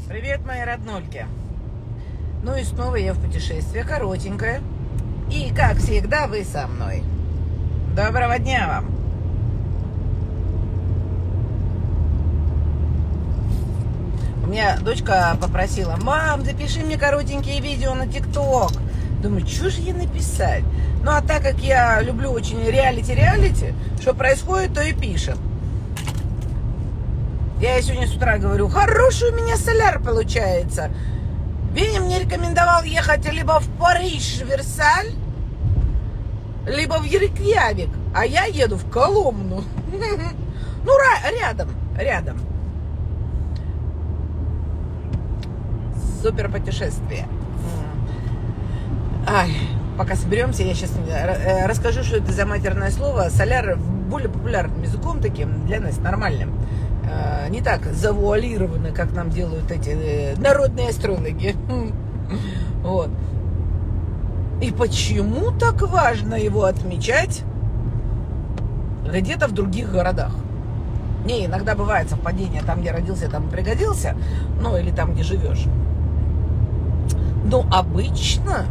Привет, мои роднульки. Ну и снова я в путешествии, коротенькое. И, как всегда, вы со мной. Доброго дня вам. У меня дочка попросила: мам, запиши мне коротенькие видео на ТикТок. Думаю, что же ей написать? Ну, а так как я люблю очень реалити, что происходит, то и пишем. Я ей сегодня с утра говорю: хороший у меня соляр получается. Веня мне рекомендовал ехать либо в Париж, Версаль, либо в Рейкьявик, а я еду в Коломну. Ну, рядом. Супер путешествие. Ай, пока соберемся, я сейчас расскажу, что это за матерное слово. Соляр более популярным языком таким, для нас нормальным. Не так завуалировано, как нам делают эти народные астрологи. Вот. И почему так важно его отмечать где-то в других городах? Не, иногда бывает совпадение, там, где родился, там пригодился, ну, или там, где живешь. Но обычно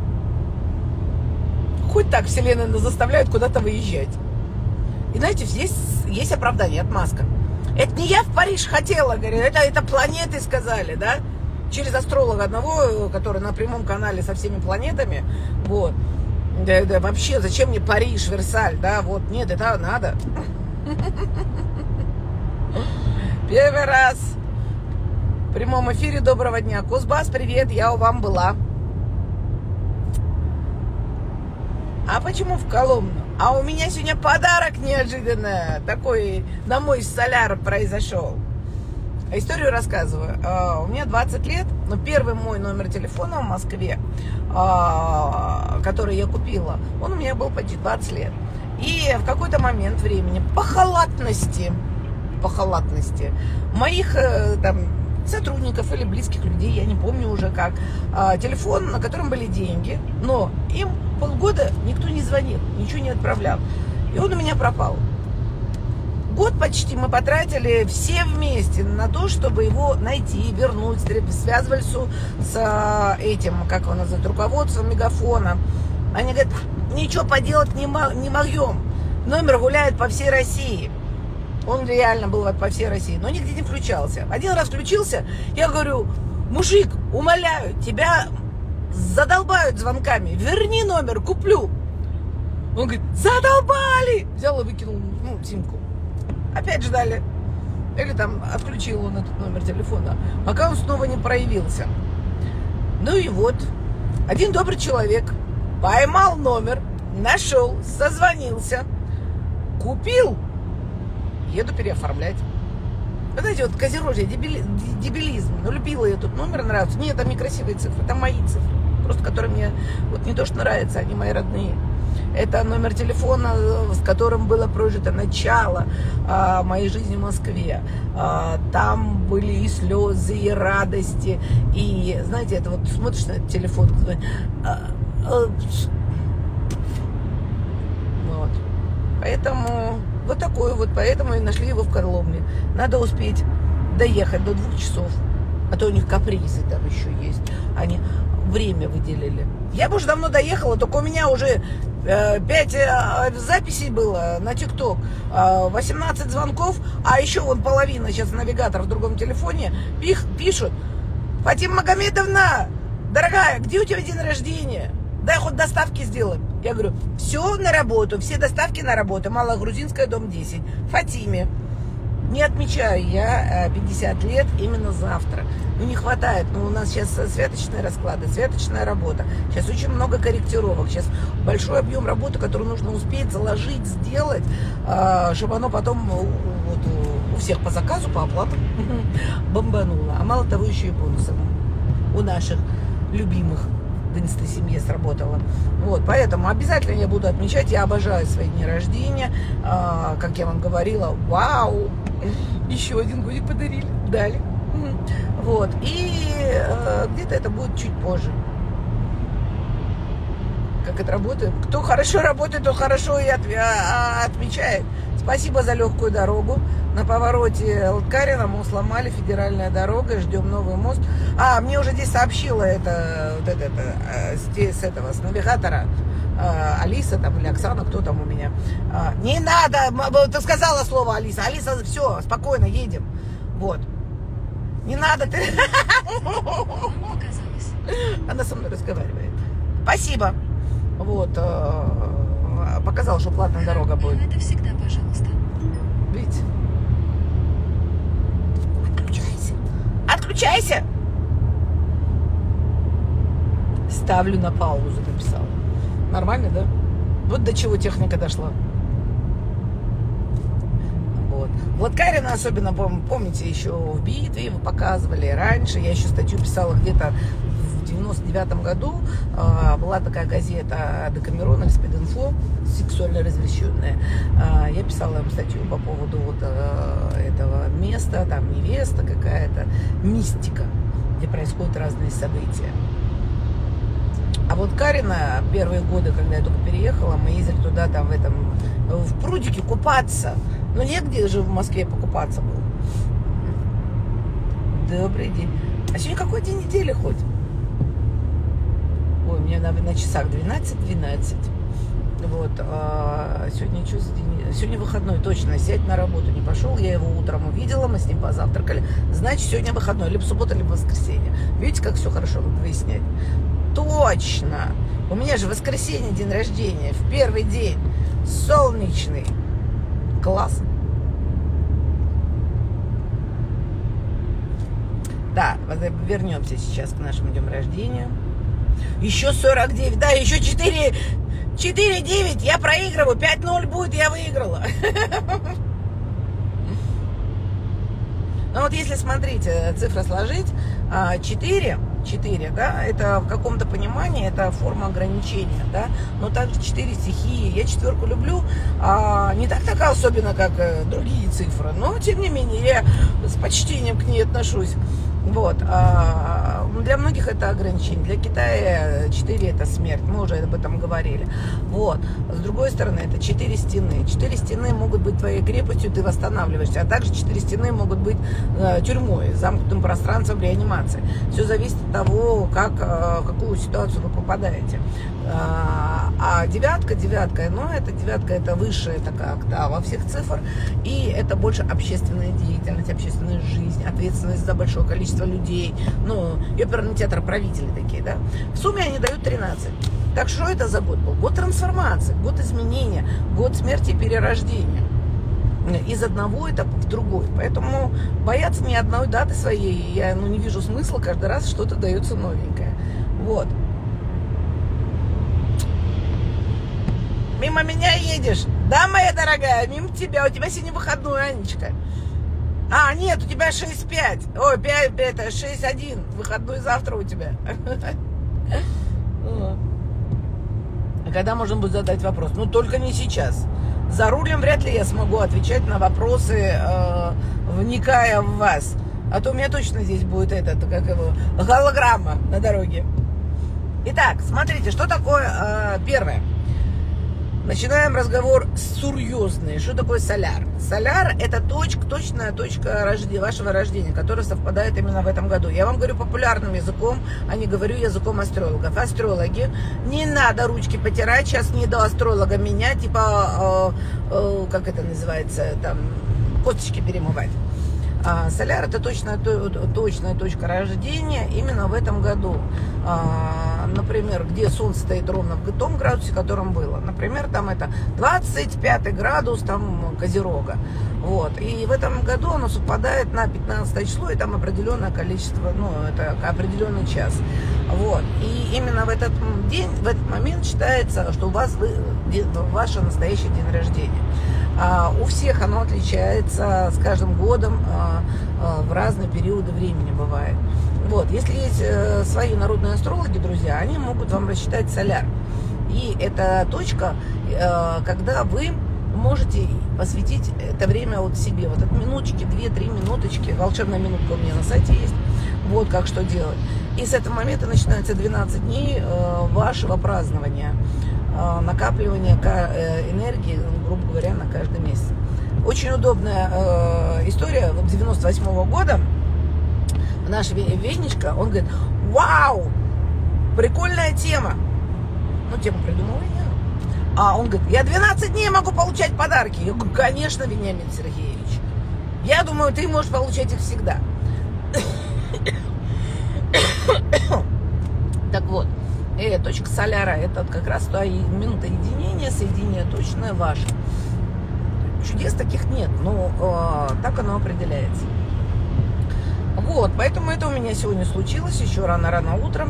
хоть так вселенная нас заставляет куда-то выезжать. И знаете, здесь есть оправдание, отмазка. Это не я в Париж хотела, говорю, это планеты сказали, да? Через астролога одного, который на прямом канале со всеми планетами. Вот. Да, вообще, зачем мне Париж, Версаль, да? Вот, нет, это надо. Первый раз в прямом эфире. Доброго дня. Кузбасс, привет, я у вам была. А почему в Коломну? А у меня сегодня подарок неожиданно такой на мой соляр произошел. Историю рассказываю. У меня 20 лет, но первый мой номер телефона в Москве, который я купила, он у меня был почти 20 лет. И в какой-то момент времени по халатности моих там сотрудников или близких людей, я не помню уже как, телефон, на котором были деньги, но им полгода никто не звонил, ничего не отправлял. И он у меня пропал. Год почти мы потратили все вместе на то, чтобы его найти, вернуть, связывались с этим, как его называют, руководством Мегафона. Они говорят, ничего поделать не могем. Номер гуляет по всей России. Он реально был по всей России, но нигде не включался. Один раз включился, я говорю: мужик, умоляю, тебя задолбают звонками, верни номер, куплю. Он говорит: задолбали! Взял и выкинул, симку. Опять ждали. Или там отключил он этот номер телефона, пока он снова не проявился. Ну и вот, один добрый человек поймал номер, нашел, созвонился, купил. Еду переоформлять. Вы знаете, вот козерожье, дебилизм. Ну, любила я тут номер, нравится. Нет, там не красивые цифры, там мои цифры. Просто которые мне вот не то что нравятся, они мои родные. Это номер телефона, с которым было прожито начало моей жизни в Москве. Там были и слезы, и радости. И, знаете, это вот смотришь на этот телефон, вот. Поэтому вот такой вот, поэтому и нашли его в Коломне. Надо успеть доехать до 2 часов. А то у них капризы там еще есть. Они время выделили. Я бы уже давно доехала, только у меня уже 5 записей было на ТикТок, 18 звонков, а еще вон половина сейчас навигатор в другом телефоне пишут: Фатима Магомедовна, дорогая, где у тебя день рождения? Дай хоть доставки сделаем. Я говорю: все на работу, все доставки на работу. Малогрузинская, дом 10. Фатиме. Не отмечаю я 50 лет именно завтра. Ну, не хватает. Ну, у нас сейчас святочные расклады, святочная работа. Сейчас очень много корректировок. Сейчас большой объем работы, который нужно успеть заложить, сделать, чтобы оно потом вот, у всех по заказу, по оплатам бомбануло. А мало того, еще и бонусом у наших любимых в инста-семье сработало. Вот, поэтому обязательно я буду отмечать. Я обожаю свои дни рождения. Как я вам говорила, вау! Еще один годик подарили, дали. Вот, и где-то это будет чуть позже. Как это работает? Кто хорошо работает, тот хорошо и отмечает. Спасибо за легкую дорогу. На повороте Лыткарино мост сломали, федеральная дорога, ждем новый мост. Мне уже здесь сообщила с навигатора Алиса там или Оксана, кто там у меня. Не надо, ты сказала слово Алиса. Алиса, все, спокойно, едем. Вот. Не надо ты. Она со мной разговаривает. Спасибо. Вот. Показал, что платная дорога будет. Это всегда, пожалуйста. Видите? Отключайся. Отключайся! Ставлю на паузу, написала. Нормально, да? Вот до чего техника дошла. Вот. Лыткарино особенно, помните, еще в битве вы показывали раньше. Я еще статью писала где-то в 99-м году. Была такая газета Декамерон или Спид-инфо, сексуально разрешенная. Я писала им статью по поводу вот этого места, там невеста какая-то, мистика, где происходят разные события. А вот Карина, первые годы, когда я только переехала, мы ездили туда, там, в прудике купаться. Но негде же в Москве покупаться было. Добрый день. А сегодня какой день недели хоть? Ой, у меня на часах 12:12. Вот. Сегодня что за день? Сегодня выходной, точно. Сядь на работу не пошел. Я его утром увидела, мы с ним позавтракали. Значит, сегодня выходной. Либо суббота, либо воскресенье. Видите, как все хорошо выяснять? Точно. У меня же воскресенье день рождения. В первый день. Солнечный. Класс. Да, вернемся сейчас к нашему дню рождения. Еще 49. Да, еще 4-9. Я проигрываю. 5-0 будет, я выиграла. Ну вот если, смотрите, цифры сложить, 4, да, это в каком-то понимании, это форма ограничения, да, но также 4 стихии. Я четверку люблю, не такая особенно, как другие цифры, но, тем не менее, я с почтением к ней отношусь. Вот. Для многих это ограничение. Для Китая 4 это смерть. Мы уже об этом говорили. Вот. С другой стороны, это 4 стены. 4 стены могут быть твоей крепостью, ты восстанавливаешься. А также 4 стены могут быть тюрьмой, замкнутым пространством реанимации. Все зависит от того, в какую ситуацию вы попадаете. А девятка, ну, девятка это высшая такая октава всех цифр. И это больше общественная деятельность, общественная жизнь, ответственность за большое количество людей. Ну, и оперный театр, правители такие, да. В сумме они дают 13. Так что это за год был? Год трансформации, год изменения, год смерти и перерождения. Из одного этапа в другой. Поэтому бояться ни одной даты своей я не вижу смысла, каждый раз что-то дается новенькое. Вот. Мимо меня едешь? Да, моя дорогая, мимо тебя. У тебя сегодня выходной, Анечка. Нет, у тебя 6-5. Ой, 5, это 6-1. Выходной завтра у тебя. А когда можно будет задать вопрос? Ну, только не сейчас. За рулем вряд ли я смогу отвечать на вопросы, вникая в вас. А то у меня точно здесь будет голограмма на дороге. Итак, смотрите, что такое первое. Начинаем разговор серьезный. Что такое соляр? Соляр – это точная точка вашего рождения, которая совпадает именно в этом году. Я вам говорю популярным языком, а не говорю языком астрологов. Астрологи, не надо ручки потирать, сейчас не до астролога меня, как это называется, там, косточки перемывать. Соляр – это точная точка рождения именно в этом году. Например, где Солнце стоит ровно в том градусе, в котором было. Например, там это 25 градус там, Козерога. Вот. И в этом году оно совпадает на 15 число, и там определенное количество, это определенный час. Вот. И именно в этот день, в этот момент считается, что у вас ваше настоящий день рождения. У всех оно отличается с каждым годом, в разные периоды времени бывает. Вот. Если есть свои народные астрологи, друзья, они могут вам рассчитать соляр. И это точка, когда вы можете посвятить это время вот себе. Вот от минуточки, 2-3 минуточки, волшебная минутка у меня на сайте есть, вот как что делать. И с этого момента начинается 12 дней вашего празднования, накапливания энергии, грубо говоря, на каждый месяц. очень удобная история. Вот 98-го года наш Венечка, он говорит: вау, прикольная тема. Ну, тему придумала я. А он говорит: я 12 дней могу получать подарки. Я говорю: конечно, Вениамин Сергеевич. Я думаю, ты можешь получать их всегда. Так вот, точка соляра, это как раз та минута единения, соединение точное ваше. Чудес таких нет, но так оно определяется. Вот, поэтому это у меня сегодня случилось, еще рано-рано утром.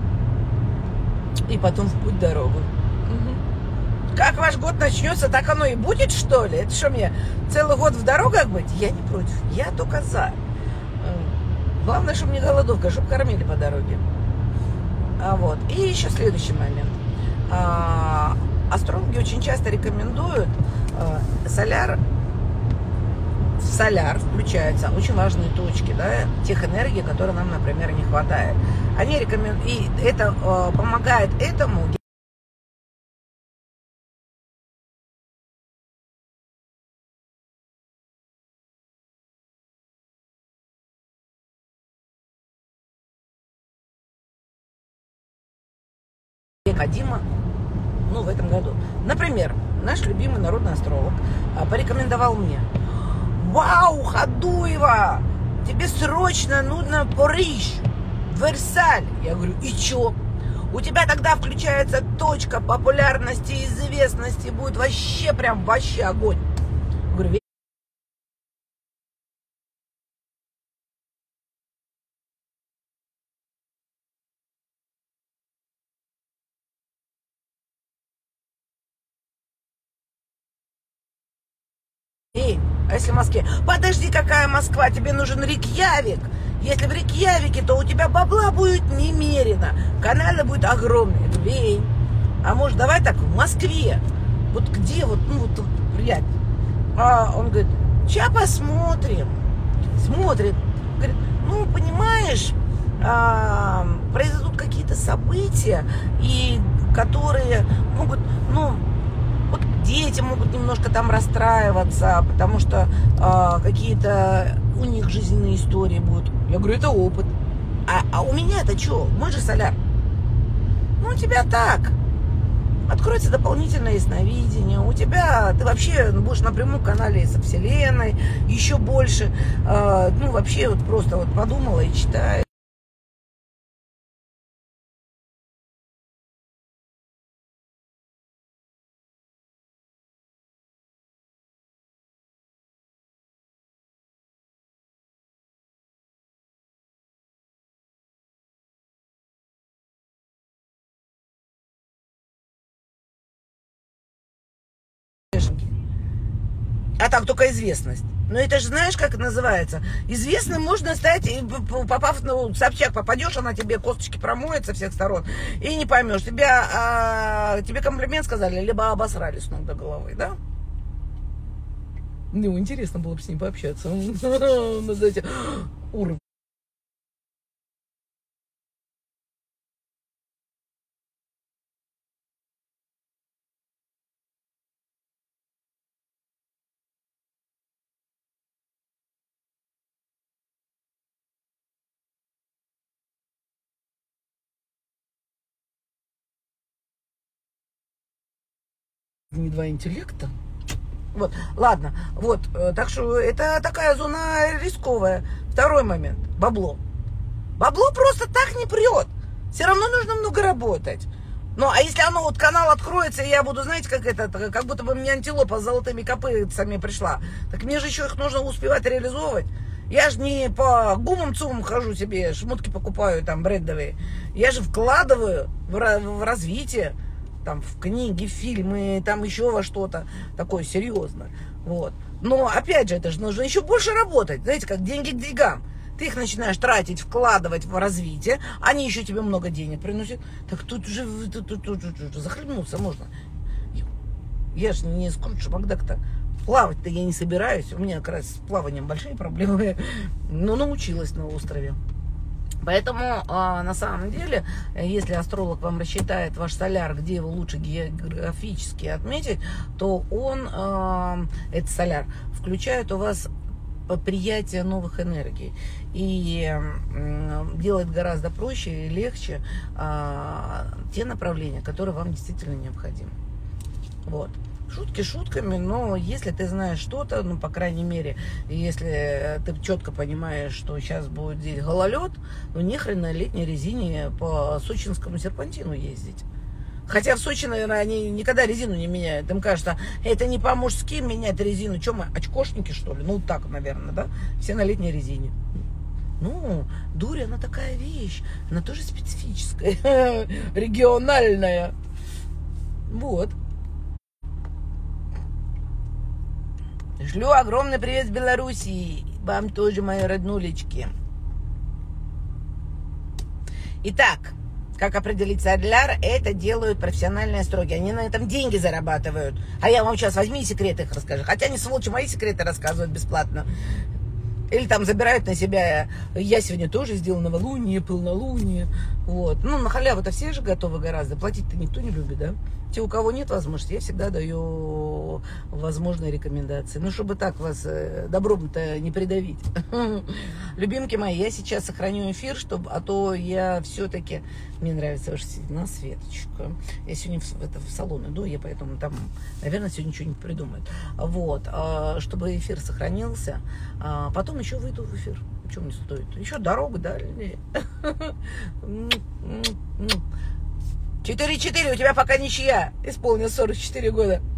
И потом в путь дорогу. Как ваш год начнется, так оно и будет, что ли? Это что, мне целый год в дорогах быть? Я не против, я только за. Главное, чтобы не голодовка, чтобы кормили по дороге. Вот. И еще следующий момент. Астрологи очень часто рекомендуют соляр. В соляр включаются очень важные точки, да, тех энергий, которые нам, например, не хватает. Они рекомендуют, и это помогает этому. Необходимо, ну, в этом году. Например, наш любимый народный астролог порекомендовал мне: вау, Ходуева, тебе срочно нужно в Париж, в Версаль. Я говорю: и чё? У тебя тогда включается точка популярности и известности, будет вообще прям вообще огонь. Я говорю: а если в Москве? Подожди, какая Москва? Тебе нужен Рейкьявик. Если в Рейкьявике, то у тебя бабла будет немерено. Каналы будут огромные. Лень. А может, давай так, в Москве. Вот где вот, ну вот, приятно. А он говорит: ща посмотрим. Смотрит. Говорит: ну, понимаешь, произойдут какие-то события, и которые могут, ну, вот дети могут немножко там расстраиваться, потому что какие-то у них жизненные истории будут. Я говорю: это опыт. А у меня это что? Мой же соляр. Ну, у тебя так. Откроется дополнительное ясновидение. У тебя, ты вообще будешь на прямом канале со Вселенной, еще больше. Ну, вообще, вот просто вот подумала и читаю. А так только известность. Но это же знаешь, как это называется? Известным можно стать, попав, ну, в Собчак попадешь, она тебе косточки промоет со всех сторон, и не поймешь, тебе комплимент сказали, либо обосрали с ног до головы, да? Ну, интересно было бы с ним пообщаться. Уровень. Не два интеллекта. Вот, ладно, вот, так что это такая зона рисковая. Второй момент, бабло. Бабло просто так не прет. Все равно нужно много работать. Ну, а если оно, вот канал откроется, и я буду, знаете, как будто бы мне антилопа с золотыми копытцами пришла. Так мне же еще их нужно успевать реализовывать. Я же не по гумам-цумам хожу себе, шмотки покупаю там брендовые. Я же вкладываю в развитие. Там в книги, в фильмы, там еще во что-то такое серьезное. Вот. Но опять же, это же нужно еще больше работать. Знаете, как деньги к деньгам. Ты их начинаешь тратить, вкладывать в развитие, они еще тебе много денег приносят. Так тут уже захлебнуться можно. Я же не Скрудж Макдак-то. Плавать-то я не собираюсь. У меня как раз с плаванием большие проблемы. Но научилась на острове. Поэтому, на самом деле, если астролог вам рассчитает ваш соляр, где его лучше географически отметить, то он, этот соляр, включает у вас приятие новых энергий и делает гораздо проще и легче те направления, которые вам действительно необходимы. Вот. Шутки шутками, но если ты знаешь что-то, ну, по крайней мере, если ты четко понимаешь, что сейчас будет здесь гололед, ну, нехрен на летней резине по сочинскому серпантину ездить. Хотя в Сочи, наверное, они никогда резину не меняют. Им кажется, это не по-мужски менять резину. Что мы, очкошники, что ли? Ну, так, наверное, да? Все на летней резине. Ну, дурь, она такая вещь. Она тоже специфическая, региональная. Вот. Шлю огромный привет с Белоруссии. Вам тоже, мои роднулечки. Итак, как определить соляр? Это делают профессиональные астрологи. Они на этом деньги зарабатывают. А я вам сейчас возьми и секреты их расскажу. Хотя они, сволочи, мои секреты рассказывают бесплатно. Или там забирают на себя. Я сегодня тоже сделал новолуние, полнолуние. Вот. Ну, на халяву-то все же готовы гораздо. Платить-то никто не любит, да? Те, у кого нет возможности, я всегда даю возможные рекомендации. Ну, чтобы так вас добром-то не придавить. Любимки мои, я сейчас сохраню эфир, чтобы, а то я все-таки... Мне нравится ваша седина, Светочка. Я сегодня в салон иду, я поэтому там, наверное, сегодня что-нибудь придумают. Вот. Чтобы эфир сохранился. Потом еще выйду в эфир. Что мне стоит? Еще дорога дальняя. 4-4, у тебя пока ничья. Исполнилось 44 года.